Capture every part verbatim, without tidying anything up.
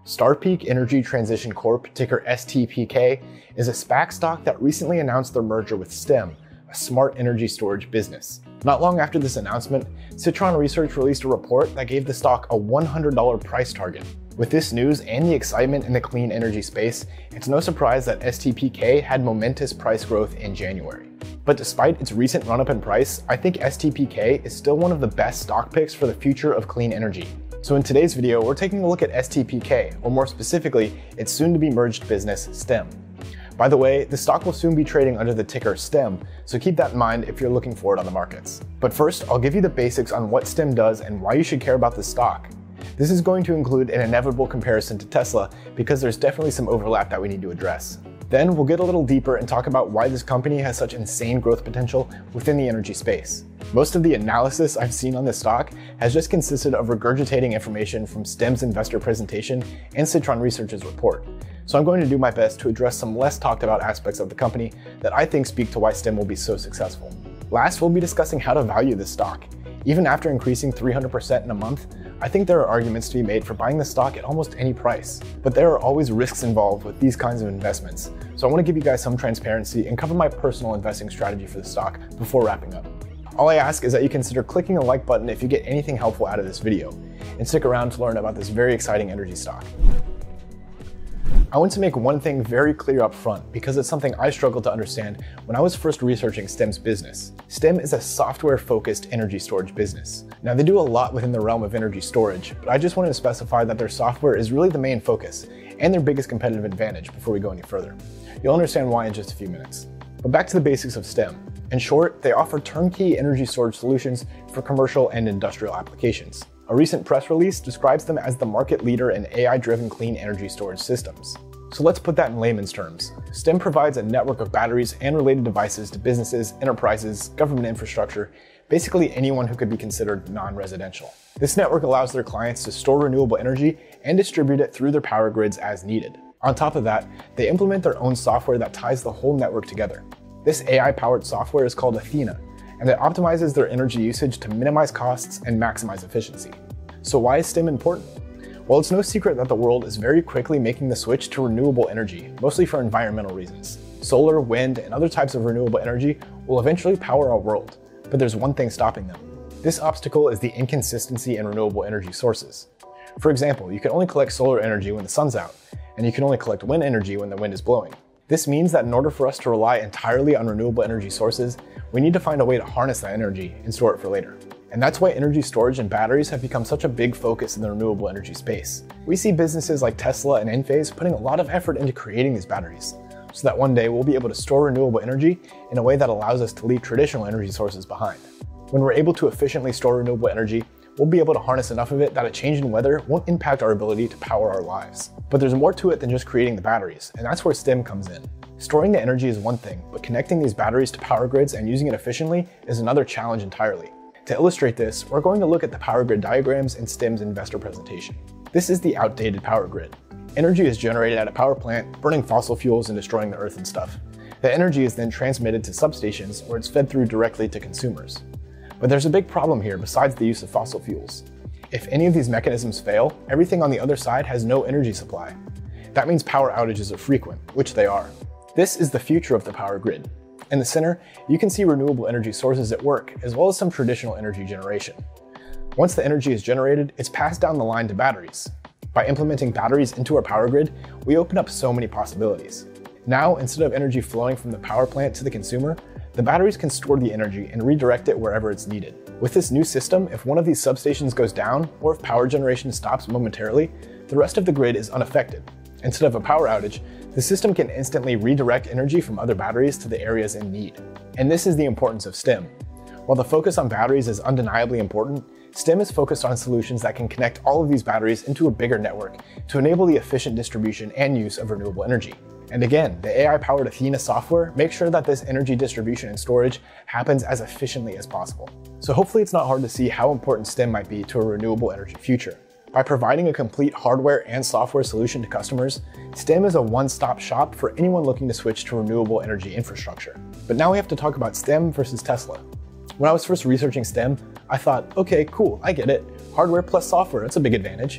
Starpeak Energy Transition Corp, ticker S T P K, is a SPAC stock that recently announced their merger with Stem, a smart energy storage business. Not long after this announcement, Citron Research released a report that gave the stock a one hundred dollar price target. With this news and the excitement in the clean energy space, it's no surprise that S T P K had momentous price growth in January. But despite its recent run-up in price, I think S T P K is still one of the best stock picks for the future of clean energy. So in today's video, we're taking a look at S T P K, or more specifically, its soon-to-be merged business, Stem. By the way, the stock will soon be trading under the ticker Stem, so keep that in mind if you're looking for it on the markets. But first, I'll give you the basics on what Stem does and why you should care about this stock. This is going to include an inevitable comparison to Tesla because there's definitely some overlap that we need to address. Then we'll get a little deeper and talk about why this company has such insane growth potential within the energy space. Most of the analysis I've seen on this stock has just consisted of regurgitating information from Stem's investor presentation and Citron Research's report. So I'm going to do my best to address some less talked about aspects of the company that I think speak to why Stem will be so successful. Last, we'll be discussing how to value this stock. Even after increasing three hundred percent in a month, I think there are arguments to be made for buying the stock at almost any price. But there are always risks involved with these kinds of investments, so I want to give you guys some transparency and cover my personal investing strategy for the stock before wrapping up. All I ask is that you consider clicking the like button if you get anything helpful out of this video, and stick around to learn about this very exciting energy stock. I want to make one thing very clear up front because it's something I struggled to understand when I was first researching Stem's business. Stem is a software-focused energy storage business. Now, they do a lot within the realm of energy storage, but I just wanted to specify that their software is really the main focus and their biggest competitive advantage before we go any further. You'll understand why in just a few minutes. But back to the basics of Stem. In short, they offer turnkey energy storage solutions for commercial and industrial applications. A recent press release describes them as the market leader in A I-driven clean energy storage systems. So let's put that in layman's terms. Stem provides a network of batteries and related devices to businesses, enterprises, government infrastructure, basically anyone who could be considered non-residential. This network allows their clients to store renewable energy and distribute it through their power grids as needed. On top of that, they implement their own software that ties the whole network together. This A I-powered software is called Athena, and it optimizes their energy usage to minimize costs and maximize efficiency. So why is Stem important? Well, it's no secret that the world is very quickly making the switch to renewable energy, mostly for environmental reasons. Solar, wind, and other types of renewable energy will eventually power our world, but there's one thing stopping them. This obstacle is the inconsistency in renewable energy sources. For example, you can only collect solar energy when the sun's out, and you can only collect wind energy when the wind is blowing. This means that in order for us to rely entirely on renewable energy sources, we need to find a way to harness that energy and store it for later. And that's why energy storage and batteries have become such a big focus in the renewable energy space. We see businesses like Tesla and Enphase putting a lot of effort into creating these batteries, so that one day we'll be able to store renewable energy in a way that allows us to leave traditional energy sources behind. When we're able to efficiently store renewable energy, we'll be able to harness enough of it that a change in weather won't impact our ability to power our lives. But there's more to it than just creating the batteries, and that's where Stem comes in. Storing the energy is one thing, but connecting these batteries to power grids and using it efficiently is another challenge entirely. To illustrate this, we're going to look at the power grid diagrams in Stem's investor presentation. This is the outdated power grid. Energy is generated at a power plant, burning fossil fuels and destroying the earth and stuff. The energy is then transmitted to substations where it's fed through directly to consumers. But there's a big problem here besides the use of fossil fuels. If any of these mechanisms fail, everything on the other side has no energy supply. That means power outages are frequent, which they are. This is the future of the power grid. In the center, you can see renewable energy sources at work, as well as some traditional energy generation. Once the energy is generated, it's passed down the line to batteries. By implementing batteries into our power grid, we open up so many possibilities. Now, instead of energy flowing from the power plant to the consumer, the batteries can store the energy and redirect it wherever it's needed. With this new system, if one of these substations goes down, or if power generation stops momentarily, the rest of the grid is unaffected. Instead of a power outage, the system can instantly redirect energy from other batteries to the areas in need. And this is the importance of Stem. While the focus on batteries is undeniably important, Stem is focused on solutions that can connect all of these batteries into a bigger network to enable the efficient distribution and use of renewable energy. And again, the A I-powered Athena software makes sure that this energy distribution and storage happens as efficiently as possible. So hopefully it's not hard to see how important Stem might be to a renewable energy future. By providing a complete hardware and software solution to customers, Stem is a one-stop shop for anyone looking to switch to renewable energy infrastructure. But now we have to talk about Stem versus Tesla. When I was first researching Stem, I thought, okay, cool, I get it. Hardware plus software, that's a big advantage.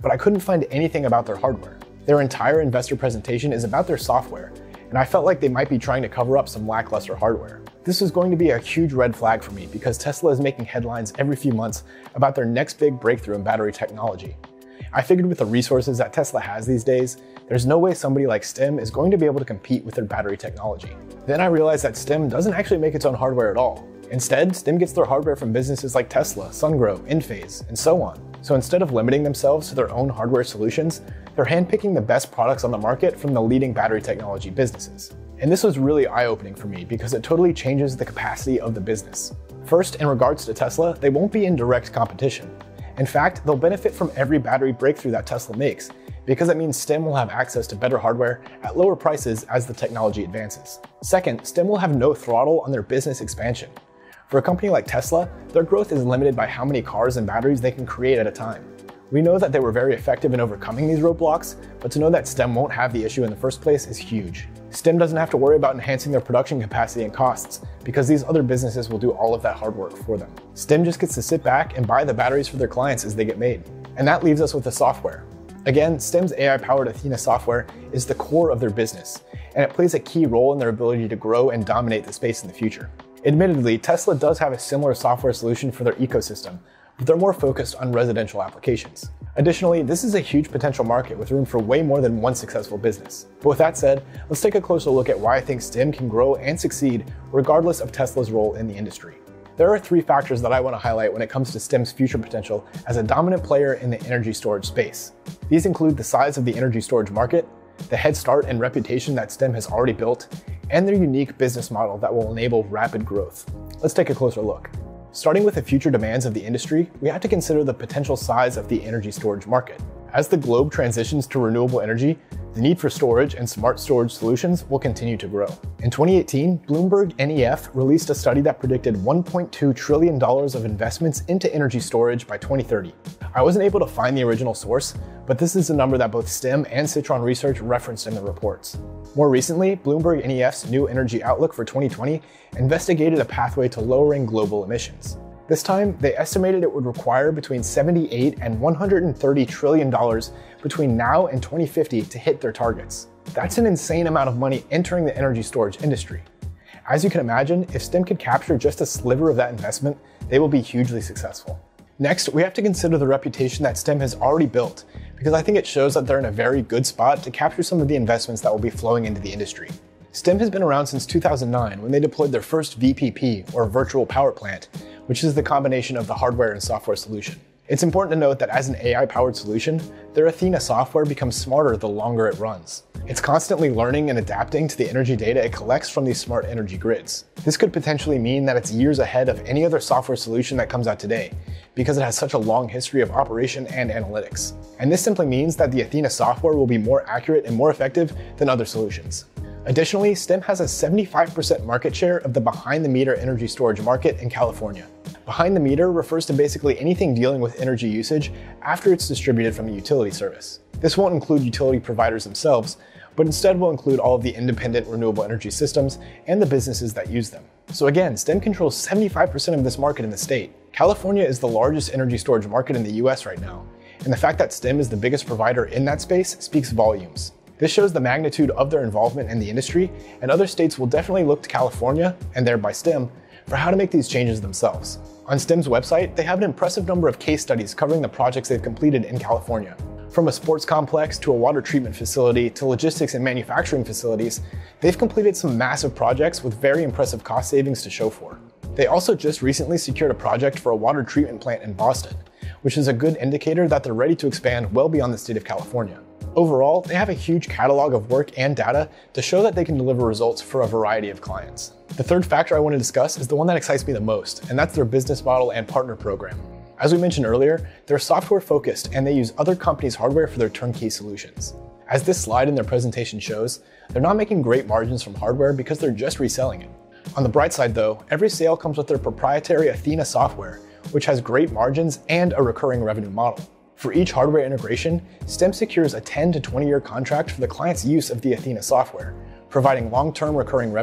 but I couldn't find anything about their hardware. Their entire investor presentation is about their software, and I felt like they might be trying to cover up some lackluster hardware. This is going to be a huge red flag for me because Tesla is making headlines every few months about their next big breakthrough in battery technology. I figured with the resources that Tesla has these days, there's no way somebody like Stem is going to be able to compete with their battery technology. Then I realized that Stem doesn't actually make its own hardware at all. Instead, Stem gets their hardware from businesses like Tesla, Sungrow, Enphase, and so on. So instead of limiting themselves to their own hardware solutions, they're handpicking the best products on the market from the leading battery technology businesses. And this was really eye-opening for me because it totally changes the capacity of the business. First, in regards to Tesla, they won't be in direct competition. In fact, they'll benefit from every battery breakthrough that Tesla makes, because it means Stem will have access to better hardware at lower prices as the technology advances. Second, Stem will have no throttle on their business expansion. For a company like Tesla, their growth is limited by how many cars and batteries they can create at a time. We know that they were very effective in overcoming these roadblocks, but to know that Stem won't have the issue in the first place is huge. Stem doesn't have to worry about enhancing their production capacity and costs, because these other businesses will do all of that hard work for them. Stem just gets to sit back and buy the batteries for their clients as they get made. And that leaves us with the software. Again, Stem's A I-powered Athena software is the core of their business, and it plays a key role in their ability to grow and dominate the space in the future. Admittedly, Tesla does have a similar software solution for their ecosystem, but they're more focused on residential applications. Additionally, this is a huge potential market with room for way more than one successful business. But with that said, let's take a closer look at why I think Stem can grow and succeed regardless of Tesla's role in the industry. There are three factors that I want to highlight when it comes to Stem's future potential as a dominant player in the energy storage space. These include the size of the energy storage market, the head start and reputation that Stem has already built, and their unique business model that will enable rapid growth. Let's take a closer look. Starting with the future demands of the industry, we have to consider the potential size of the energy storage market. As the globe transitions to renewable energy, the need for storage and smart storage solutions will continue to grow. In twenty eighteen, Bloomberg N E F released a study that predicted one point two trillion dollars of investments into energy storage by twenty thirty. I wasn't able to find the original source, but this is a number that both Stem and Citron Research referenced in the reports. More recently, Bloomberg N E F's New Energy Outlook for twenty twenty investigated a pathway to lowering global emissions. This time, they estimated it would require between seventy-eight and one hundred thirty trillion dollars between now and twenty fifty to hit their targets. That's an insane amount of money entering the energy storage industry. As you can imagine, if Stem could capture just a sliver of that investment, they will be hugely successful. Next, we have to consider the reputation that Stem has already built, because I think it shows that they're in a very good spot to capture some of the investments that will be flowing into the industry. Stem has been around since two thousand nine when they deployed their first V P P, or virtual power plant, which is the combination of the hardware and software solution. It's important to note that as an A I-powered solution, their Athena software becomes smarter the longer it runs. It's constantly learning and adapting to the energy data it collects from these smart energy grids. This could potentially mean that it's years ahead of any other software solution that comes out today, because it has such a long history of operation and analytics. And this simply means that the Athena software will be more accurate and more effective than other solutions. Additionally, Stem has a seventy-five percent market share of the behind-the-meter energy storage market in California. Behind the meter refers to basically anything dealing with energy usage after it's distributed from a utility service. This won't include utility providers themselves, but instead will include all of the independent renewable energy systems and the businesses that use them. So again, Stem controls seventy-five percent of this market in the state. California is the largest energy storage market in the U S right now, and the fact that Stem is the biggest provider in that space speaks volumes. This shows the magnitude of their involvement in the industry, and other states will definitely look to California, and thereby Stem, for how to make these changes themselves. On Stem's website, they have an impressive number of case studies covering the projects they've completed in California. From a sports complex to a water treatment facility to logistics and manufacturing facilities, they've completed some massive projects with very impressive cost savings to show for. They also just recently secured a project for a water treatment plant in Boston, which is a good indicator that they're ready to expand well beyond the state of California. Overall, they have a huge catalog of work and data to show that they can deliver results for a variety of clients. The third factor I want to discuss is the one that excites me the most, and that's their business model and partner program. As we mentioned earlier, they're software focused and they use other companies' hardware for their turnkey solutions. As this slide in their presentation shows, they're not making great margins from hardware because they're just reselling it. On the bright side though, every sale comes with their proprietary Athena software, which has great margins and a recurring revenue model. For each hardware integration, Stem secures a ten to twenty year contract for the client's use of the Athena software, providing long-term recurring revenue.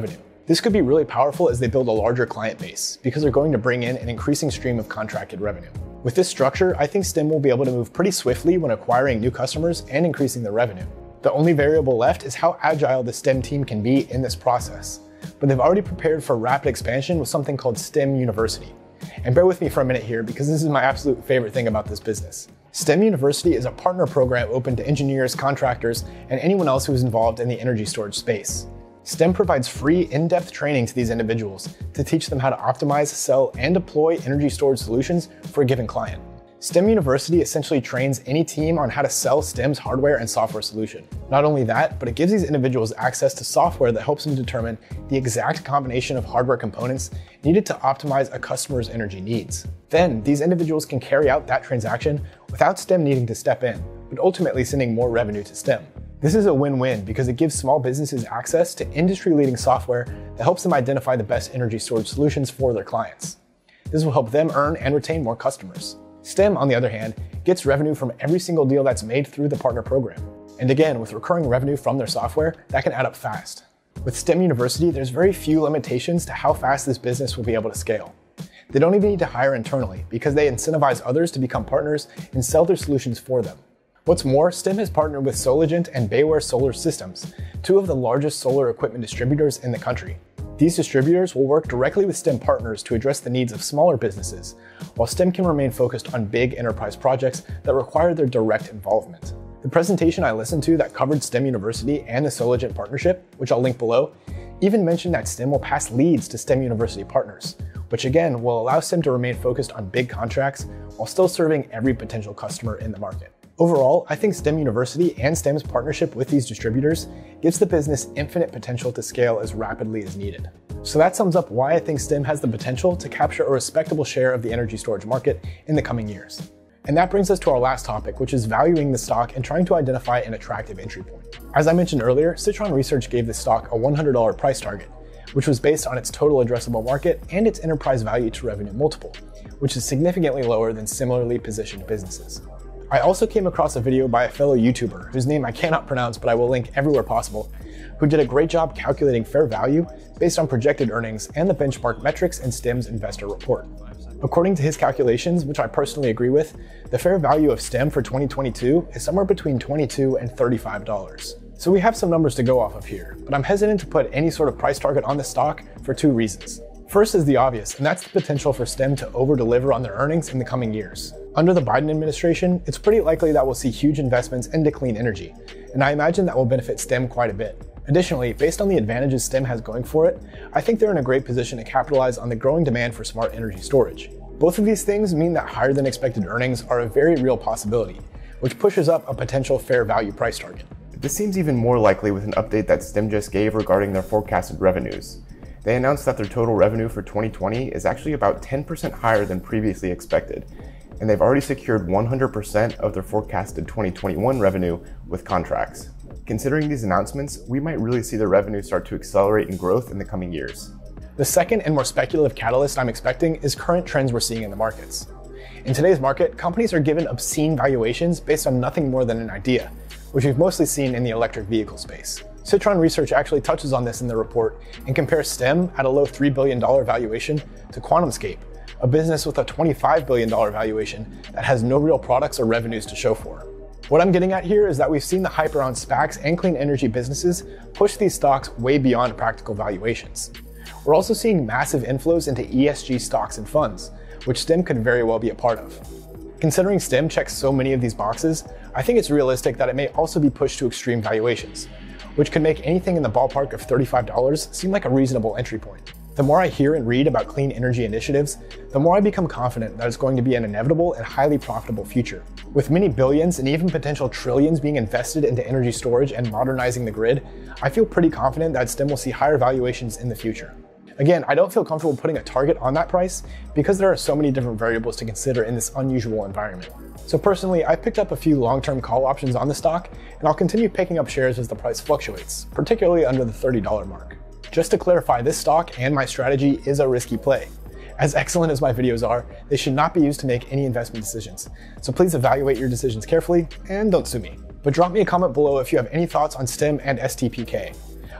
This could be really powerful as they build a larger client base, because they're going to bring in an increasing stream of contracted revenue. With this structure, I think Stem will be able to move pretty swiftly when acquiring new customers and increasing their revenue. The only variable left is how agile the Stem team can be in this process. But they've already prepared for rapid expansion with something called Stem University. And bear with me for a minute here, because this is my absolute favorite thing about this business. Stem University is a partner program open to engineers, contractors, and anyone else who is involved in the energy storage space. Stem provides free, in-depth training to these individuals to teach them how to optimize, sell, and deploy energy storage solutions for a given client. Stem University essentially trains any team on how to sell Stem's hardware and software solution. Not only that, but it gives these individuals access to software that helps them determine the exact combination of hardware components needed to optimize a customer's energy needs. Then, these individuals can carry out that transaction without Stem needing to step in, but ultimately sending more revenue to Stem. This is a win-win because it gives small businesses access to industry-leading software that helps them identify the best energy storage solutions for their clients. This will help them earn and retain more customers. Stem, on the other hand, gets revenue from every single deal that's made through the partner program. And again, with recurring revenue from their software, that can add up fast. With Stem University, there's very few limitations to how fast this business will be able to scale. They don't even need to hire internally because they incentivize others to become partners and sell their solutions for them. What's more, Stem has partnered with Soligent and Bayware Solar Systems, two of the largest solar equipment distributors in the country. These distributors will work directly with Stem partners to address the needs of smaller businesses, while Stem can remain focused on big enterprise projects that require their direct involvement. The presentation I listened to that covered Stem University and the Soligent partnership, which I'll link below, even mentioned that Stem will pass leads to Stem University partners, which again will allow Stem to remain focused on big contracts while still serving every potential customer in the market. Overall, I think Stem University and Stem's partnership with these distributors gives the business infinite potential to scale as rapidly as needed. So that sums up why I think Stem has the potential to capture a respectable share of the energy storage market in the coming years. And that brings us to our last topic, which is valuing the stock and trying to identify an attractive entry point. As I mentioned earlier, Citron Research gave the stock a one hundred dollar price target, which was based on its total addressable market and its enterprise value to revenue multiple, which is significantly lower than similarly positioned businesses. I also came across a video by a fellow YouTuber, whose name I cannot pronounce but I will link everywhere possible, who did a great job calculating fair value based on projected earnings and the benchmark metrics in Stem's investor report. According to his calculations, which I personally agree with, the fair value of Stem for twenty twenty-two is somewhere between twenty-two and thirty-five dollars. So we have some numbers to go off of here, but I'm hesitant to put any sort of price target on the stock for two reasons. First is the obvious, and that's the potential for Stem to over-deliver on their earnings in the coming years. Under the Biden administration, it's pretty likely that we'll see huge investments into clean energy, and I imagine that will benefit Stem quite a bit. Additionally, based on the advantages Stem has going for it, I think they're in a great position to capitalize on the growing demand for smart energy storage. Both of these things mean that higher than expected earnings are a very real possibility, which pushes up a potential fair value price target. This seems even more likely with an update that Stem just gave regarding their forecasted revenues. They announced that their total revenue for twenty twenty is actually about ten percent higher than previously expected, and they've already secured one hundred percent of their forecasted twenty twenty-one revenue with contracts. Considering these announcements, we might really see their revenue start to accelerate in growth in the coming years. The second and more speculative catalyst I'm expecting is current trends we're seeing in the markets. In today's market, companies are given obscene valuations based on nothing more than an idea, which we've mostly seen in the electric vehicle space. Citron Research actually touches on this in the report and compares Stem at a low three billion dollar valuation to QuantumScape, a business with a twenty-five billion dollar valuation that has no real products or revenues to show for. What I'm getting at here is that we've seen the hype around SPACs and clean energy businesses push these stocks way beyond practical valuations. We're also seeing massive inflows into E S G stocks and funds, which Stem could very well be a part of. Considering Stem checks so many of these boxes, I think it's realistic that it may also be pushed to extreme valuations, which could make anything in the ballpark of thirty-five dollars seem like a reasonable entry point. The more I hear and read about clean energy initiatives, the more I become confident that it's going to be an inevitable and highly profitable future. With many billions and even potential trillions being invested into energy storage and modernizing the grid, I feel pretty confident that Stem will see higher valuations in the future. Again, I don't feel comfortable putting a target on that price because there are so many different variables to consider in this unusual environment. So personally, I've picked up a few long-term call options on the stock, and I'll continue picking up shares as the price fluctuates, particularly under the thirty dollar mark. Just to clarify, this stock and my strategy is a risky play. As excellent as my videos are, they should not be used to make any investment decisions. So please evaluate your decisions carefully and don't sue me. But drop me a comment below if you have any thoughts on Stem and S T P K.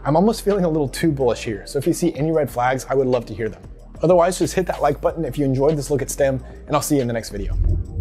I'm almost feeling a little too bullish here, so if you see any red flags, I would love to hear them. Otherwise, just hit that like button if you enjoyed this look at STEM, and I'll see you in the next video.